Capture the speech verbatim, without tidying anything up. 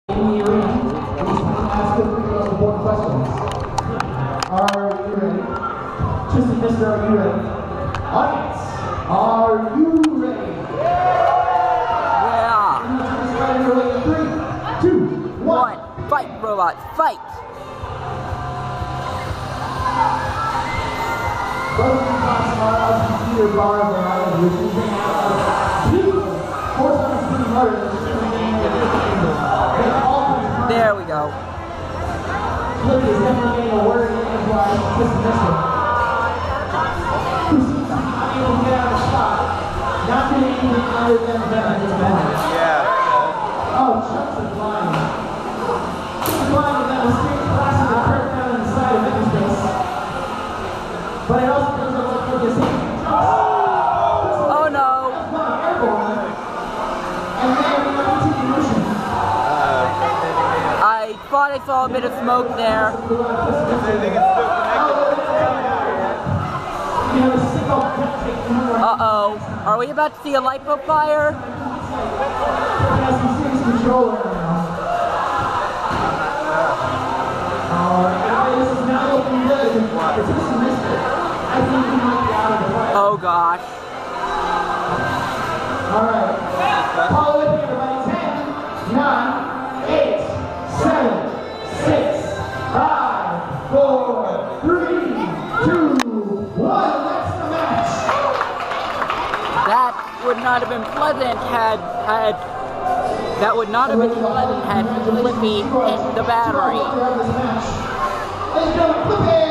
In the arena, we just ask you three most important questions. Are you ready? Tristan, Mister, are you ready? Audience, are you ready? Yeah! We're going to turn this right underway in three, two, one. One. Fight, robots, fight! Both of these boxes are of computer bar variety, which we bring out of beautiful four-time speed motors, which is the game of the There we go. Flippy is definitely getting a word in edgewise from Tristan Mister, who seems to be unable to get out of the spot, not doing anything other than better this match. Yeah. Oh, chunks of flying. Chunks of flying with that mistake blasting the curve down on the side of Flippy's face. But it also does look like Flippy is hitting. Oh no! That's not airborne. And then we have continued motion. I thought I saw a bit of smoke there. I think it's still connected. Uh-oh. Are we about to see a lipo fire? Oh gosh. Alright. Follow with me, everybody. ten, nine, eight, seven, six, five, four, three, two, one. That's the match. That would not have been pleasant had had that would not have been pleasant had Flippy hit the battery. Ladies and gentlemen, Flippy!